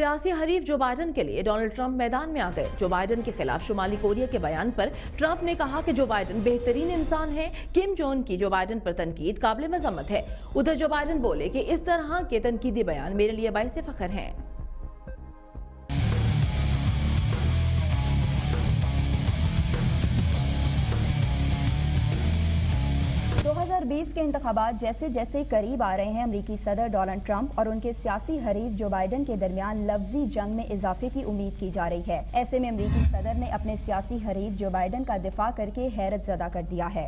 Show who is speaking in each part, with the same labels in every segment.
Speaker 1: سیاسی حریف Joe Biden کے لیے ڈونلڈ ٹرمپ میدان میں آ گئے۔ جو بائیڈن کے خلاف شمالی کوریا کے بیان پر ٹرمپ نے کہا کہ جو بائیڈن بہترین انسان ہے۔ کم جونگ کی جو بائیڈن پر تنقید قابل مذمت ہے۔ ادھر جو بائیڈن بولے کہ اس طرح کے تنقیدی بیان میرے لیے باعث فخر ہیں۔
Speaker 2: 2020 کے انتخابات جیسے جیسے قریب آ رہے ہیں، امریکی صدر ڈونلڈ ٹرمپ اور ان کے سیاسی حریف جو بائیڈن کے درمیان لفظی جنگ میں اضافے کی امید کی جا رہی ہے۔ ایسے میں امریکی صدر نے اپنے سیاسی حریف جو بائیڈن کا دفاع کر کے حیرت زدہ کر دیا ہے۔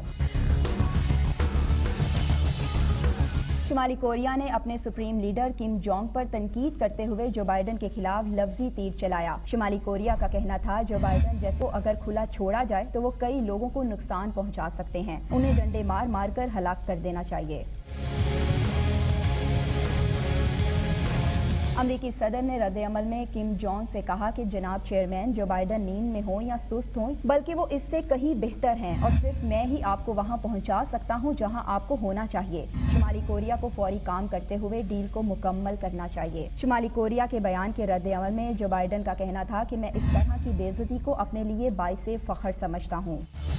Speaker 2: شمالی کوریا نے اپنے سپریم لیڈر کم جونگ پر تنقید کرتے ہوئے جو بائیڈن کے خلاف لفظی تیر چلایا۔ شمالی کوریا کا کہنا تھا جو بائیڈن جیسے کو اگر کھلا چھوڑا جائے تو وہ کئی لوگوں کو نقصان پہنچا سکتے ہیں، انہیں ڈنڈے مار مار کر ہلاک کر دینا چاہیے۔ امریکی صدر نے رد عمل میں کم جونگ سے کہا کہ جناب چیئرمین جو بائیڈن نیند میں ہوں یا سست ہوں، بلکہ وہ اس سے کہیں بہتر ہیں اور صرف میں ہی آپ کو وہاں پہنچا سکتا ہوں جہاں آپ کو ہونا چاہیے۔ شمالی کوریا کو فوری کام کرتے ہوئے ڈیل کو مکمل کرنا چاہیے۔ شمالی کوریا کے بیان کے رد عمل میں جو بائیڈن کا کہنا تھا کہ میں اس طرح کی بے عزتی کو اپنے لیے باعث فخر سمجھتا ہوں۔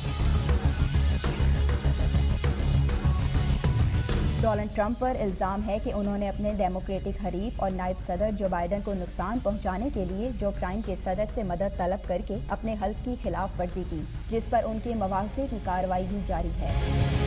Speaker 2: ڈونلڈ ٹرمپ پر الزام ہے کہ انہوں نے اپنے ڈیموکریٹک حریف اور نائب صدر جو بائیڈن کو نقصان پہنچانے کے لیے جو کرائم کے صدر سے مدد طلب کر کے اپنے حلف کی خلاف ورزی کی، جس پر ان کے مواخذے کی کارروائی بھی جاری ہے۔